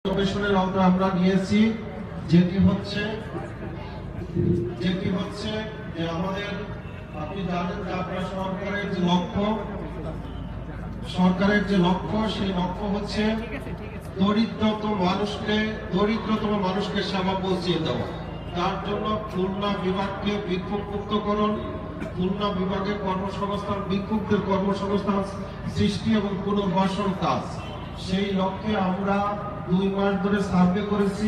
ইনোভেশনের আওতায় আমরা নিয়েছি যেটি হচ্ছে যে আমাদের আপনি জানেন যে আপনার সরকারের যে লক্ষ্য সেই লক্ষ্য হচ্ছে দরিদ্রতম মানুষকে সেবা পৌঁছিয়ে দেওয়া। তার জন্য খুলনা বিভাগকে বিক্ষুব্ধকরণ, খুলনা বিভাগের কর্মসংস্থান, বিক্ষুব্ধের কর্মসংস্থান সৃষ্টি এবং পুনর্বাসন কাজ, সেই লক্ষ্যে আমরা 2 মাস ধরে সার্ভে করেছি।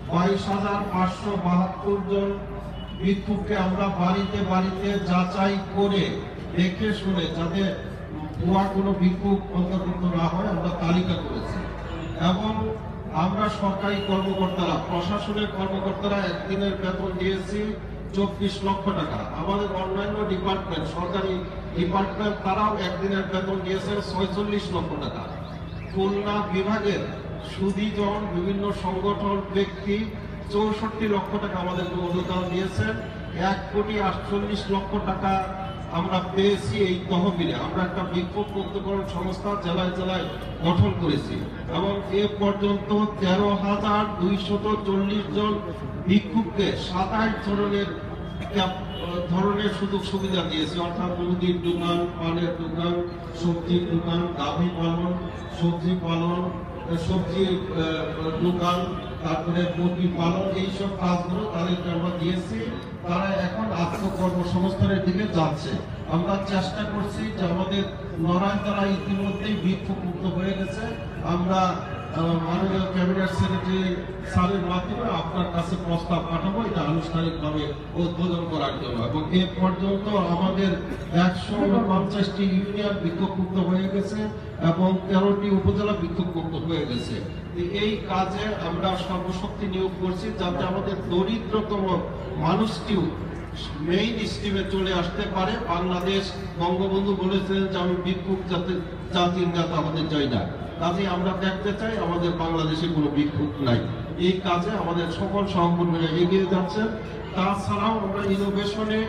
22,572 জন বিক্ষুব্ধকে আমরা বাড়িতে বাড়িতে যাচাই করে দেখে শুনে যাতে ভুয়া কোনো বিক্ষোভ অন্তর্ভুক্ত না হয় আমরা তালিকা করেছি। এবং আমরা সরকারি কর্মকর্তারা, প্রশাসনের কর্মকর্তারা একদিনের বেতন দিয়েছি 24 লক্ষ টাকা। আমাদের অন্যান্য ডিপার্টমেন্ট, সরকারি ডিপার্টমেন্ট, তারাও একদিনের বেতন দিয়েছে 46 লক্ষ টাকা। খুলনা বিভাগের সুদীজন বিভিন্ন সংগঠন ব্যক্তি 64 লক্ষ টাকা আমাদেরকে অনুদান দিয়েছেন। 1,48,00,000 টাকা আমরা পেয়েছি এই তহবিলে। আমরা একটা বিক্ষোভ মুক্তকরণ সংস্থা জেলায় জেলায় গঠন করেছি এবং এ পর্যন্ত 13,240 জন বিক্ষোভকে 27 ধরনের সুযোগ সুবিধা দিয়েছি, অর্থাৎ মুদির দোকান, পানের দোকান, সবজির দোকান, গাভী পালন, সবজি পালন, সবজির দোকান, তারপরে মুরগি পালন, এইসব কাজগুলো তাদেরকে আমরা দিয়েছি। তারা এখন আত্মকর্মসংস্থানের দিকে যাচ্ছে। আমরা চেষ্টা করছি যে আমাদের নড়াই তারা ইতিমধ্যেই বিক্ষোভ মুক্ত হয়ে গেছে। আমরা মাননীয় ক্যাবিনেট সেক্রেটারি স্যারের মাধ্যমে আপনার কাছে প্রস্তাব পাঠাবো এটা আনুষ্ঠানিকভাবে উদ্বোধন করার জন্য। এবং এ পর্যন্ত আমাদের 150টি ইউনিয়ন বিক্ষোভমুক্ত হয়ে গেছে এবং 13টি উপজেলা বিক্ষোভমুক্ত হয়ে গেছে। এই কাজে আমরা সর্বশক্তি নিয়োগ করছি যাতে আমাদের দরিদ্রতম মানুষটিও মেইন স্ট্রিমে চলে আসতে পারে। বাংলাদেশ বঙ্গবন্ধু বলেছিলেন যে আমি বিক্ষোভ জাতির নেতা আমাদের চাই না, কাজে আমরা দেখতে চাই আমাদের বাংলাদেশে কোনো বিক্ষোভ নাই। এই কাজে আমাদের সকল সহকর্মীরা এগিয়ে যাচ্ছেন। তাছাড়াও আমরা ইনোভেশনে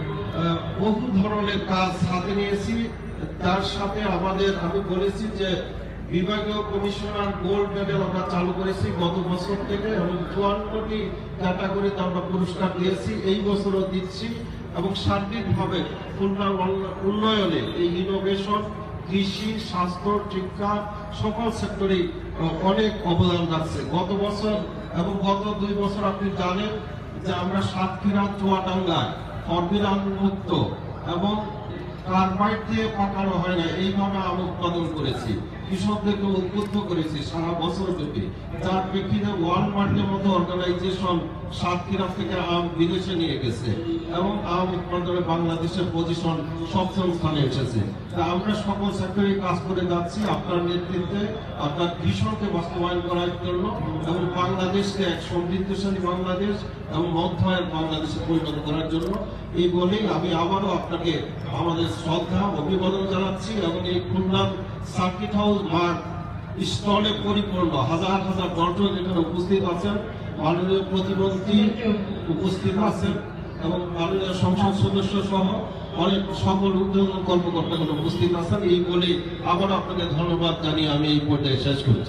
বহু ধরনের কাজ হাতে নিয়েছি। তার সাথে আমি বলেছি যে বিভাগীয় কমিশনার গোল্ড মেডেল আমরা চালু করেছি গত বছর থেকে এবং 54টি ক্যাটাগরিতে আমরা পুরস্কার দিয়েছি, এই বছরও দিচ্ছি। এবং সার্বিকভাবে খুলনার উন্নয়নে এই ইনোভেশন কৃষি, স্বাস্থ্য, শিক্ষা সকল সেক্টরেই অনেক অবদান রাখছে। গত বছর এবং গত 2 বছর আপনি জানেন যে আমরা সাতক্ষীরা, চুয়াডাঙ্গায় ফরবিরান মুক্ত এবং কার্বাইড দিয়ে পাকানো হয় না এইভাবে আম উৎপাদন করেছি, কৃষকদেরকে উদ্বুদ্ধ করেছি সারা বছর ব্যাপী। যার প্রেক্ষিতে ওয়ালমার্টের মতো অর্গানাইজেশন সাতক্ষীরা থেকে আম বিদেশে নিয়ে গেছে এবং আম উৎপাদনে বাংলাদেশের পজিশন 7ম স্থানে এসেছে। তা আমরা সকল সেক্টরে কাজ করে যাচ্ছি আপনার নেতৃত্বে, আপনার ভিশনকে বাস্তবায়ন করার জন্য এবং বাংলাদেশকে এক সমৃদ্ধশালী বাংলাদেশ এবং মধ্যায়ের বাংলাদেশে পরিণত করার জন্য। এই বলেই আমি আবারও আপনাকে আমাদের শ্রদ্ধা অভিবাদন জানাচ্ছি এবং এই খুলনা সার্কিট হাউস মাঠ স্টলে পরিপূর্ণ, হাজার হাজার দর্শক এখানে উপস্থিত আছেন, মাননীয় প্রতিমন্ত্রী উপস্থিত আছেন এবং মাননীয় সংসদ সদস্য সহ অনেক সকল উদ্যোগী কর্মকর্তাগুলো উপস্থিত আছেন। এই বলে আবার আপনাকে ধন্যবাদ জানিয়ে আমি এই পর্যায়ে শেষ করছি।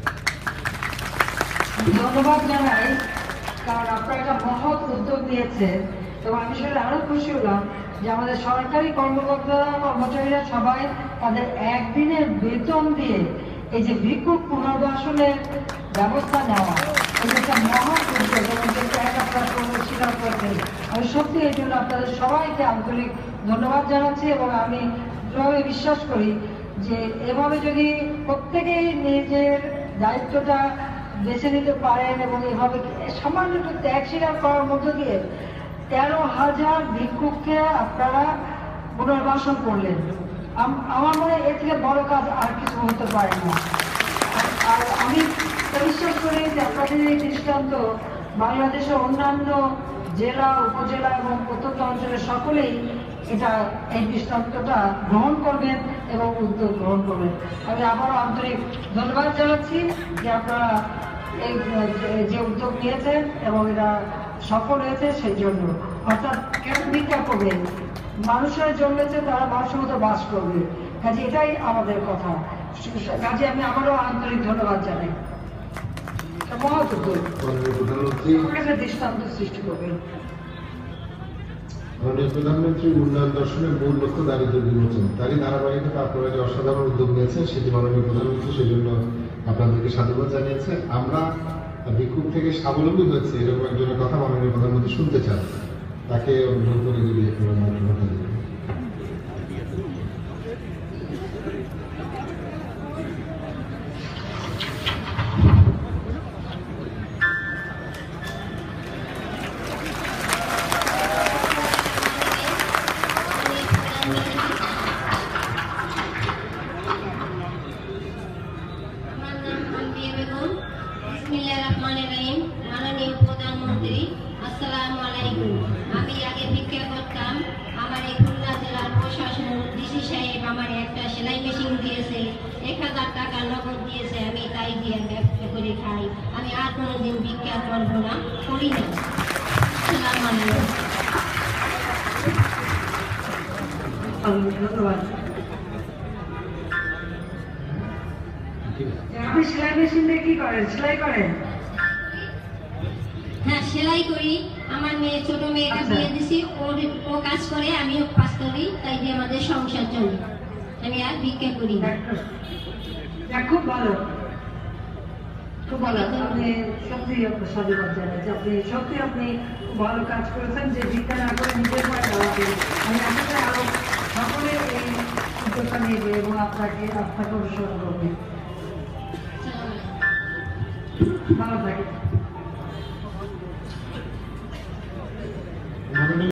ধন্যবাদ জানাই, কারণ আপনারা একটা মহৎ উদ্যোগ নিয়েছেন এবং আমি সেটা আরো খুশি হলাম যে আমাদের সরকারি কর্মচারীরা সবাই তাদের একদিনের বেতন দিয়ে এই যে বিক্ষোভ পুনর্বাসনের ব্যবস্থা নেওয়া, এটা একটা মহৎ উদ্যোগ এবং আপনারা স্বীকার করবেন। আমি সত্যি এই জন্য আপনাদের সবাইকে আন্তরিক ধন্যবাদ জানাচ্ছি এবং আমি দৃঢ়ভাবে বিশ্বাস করি যে এভাবে যদি প্রত্যেকেই নিজের দায়িত্বটা বেছে নিতে পারেন এবং এভাবে সামান্য একটু ত্যাগ স্বীকার করার মধ্য দিয়ে 13,000 ভিক্ষুককে আপনারা পুনর্বাসন করলেন। আমার মনে হয় এর থেকে বড় কাজ আর কিছু হতে পারে না। আর আমি বিশ্বাস করি যে আপনাদের এই দৃষ্টান্ত বাংলাদেশের অন্যান্য জেলা, উপজেলা এবং প্রত্যন্ত অঞ্চলের সকলেই এই দৃষ্টান্তটা গ্রহণ করবেন এবং উদ্যোগ গ্রহণ করবেন। আমি আবারও আন্তরিক ধন্যবাদ জানাচ্ছি যে আপনারা এই যে উদ্যোগ নিয়েছেন এবং এটা সফল হয়েছে সেই জন্য। অর্থাৎ কেন ভিক্ষা করবে, মানুষের জন্মেছে তারা মানুষের মতো বাস করবে, কাজে এটাই আমাদের কথা। কাজে আমি আবারও আন্তরিক ধন্যবাদ জানাই। মহৎ উদ্যোগ, মাননীয় প্রধানমন্ত্রী দৃষ্টান্ত সৃষ্টি করবেন। মাননীয় প্রধানমন্ত্রী উন্নয়ন দর্শনের মূল লক্ষ্য দারিদ্র বিমোচন, তারই ধারাবাহিকতা আপনারা যে অসাধারণ উদ্যোগ নিয়েছেন সেটি মাননীয় প্রধানমন্ত্রী সেজন্য আপনাদেরকে সাধুবাদ জানিয়েছে। আমরা ভিক্ষুক থেকে স্বাবলম্বী হয়েছে এরকম একজনের কথা মাননীয় প্রধানমন্ত্রী শুনতে চান, তাকে অনুরোধ করে যদি আপনারা মাইক্রোফোনটা দিবেন। মাননীয় প্রধানমন্ত্রী, আসসালামু আলাইকুম। আমি আগে ভিক্ষা করতাম। আমার এই খুলনা জেলার প্রশাসন ডিসি সাহেব আমার একটা সেলাই মেশিন দিয়েছে, 1000 টাকা নগদ দিয়েছে। আমি তাই দিয়ে ব্যবসা করে খাই। আমি আর কোনোদিন ভিক্ষা করবো না, করি না। আসসালামু আলাইকুম। ধন্যবাদ। আপনি সেলাই মেশিন দিয়ে কি করেন? সেলাই করেন? হ্যাঁ, সেলাই করি। আমার মেয়ে, ছোট মেয়েটা বিয়ে দিছি, ও কাজ করে, আমিও কাজ করি, তাই দিয়ে আমাদের সংসার চলে। আমি আর ভিক্ষা করি না। খুব ভালো, খুব ভালো। আপনি সত্যি সাধুবাদ জানাচ্ছি। আপনি খুব ভালো কাজ করেছেন যে ভিক্ষা না করে নিজের পায়ে দাঁড়াতে। আমি আশা করি আরো সকলে এই উদ্যোগটা নেবে এবং আপনাকে অনুসরণ করবে। ভালো থাকে।